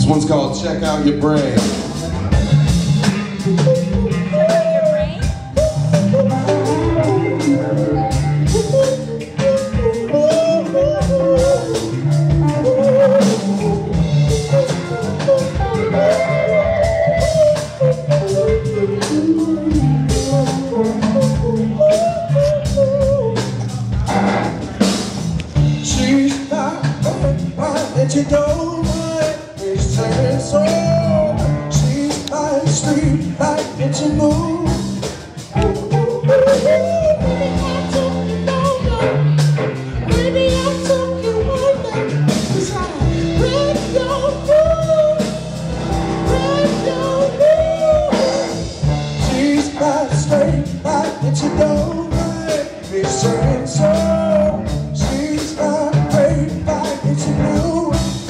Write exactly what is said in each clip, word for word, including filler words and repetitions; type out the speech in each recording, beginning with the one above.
one's called Check Out Your Brain. She's not that you don't mind, it's turning so. She's like a street light that you move. Baby, I took you over, 'cause I read your mood, read your mood. She's like a straight light that you don't mind, it's turning so. She's like a great light that you know.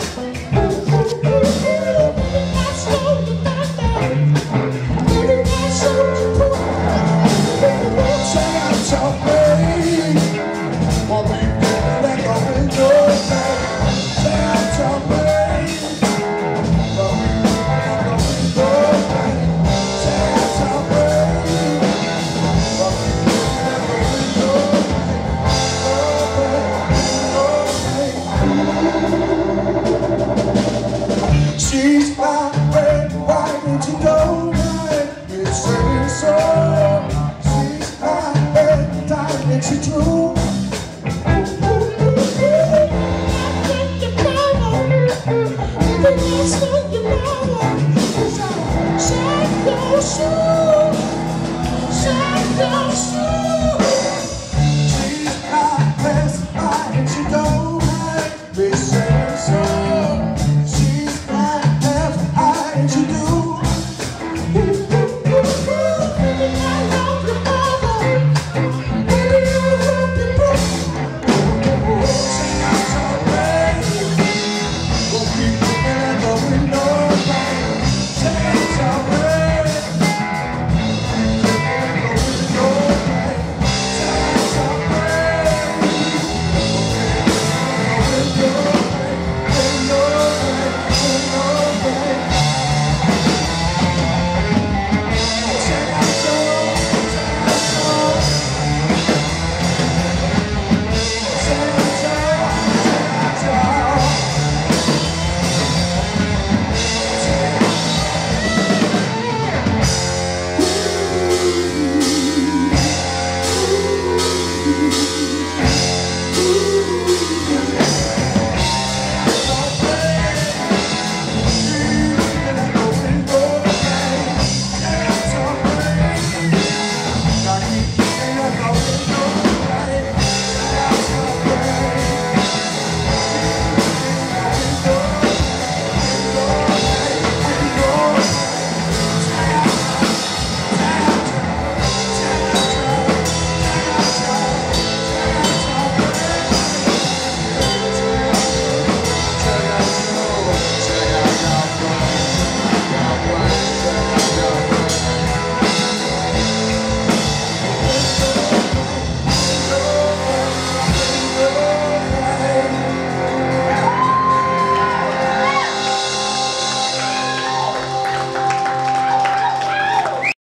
She's my red, white, and you don't mind, it's turning so. She's my red, diamond, and she true. Shake your shoes, shake your shoes.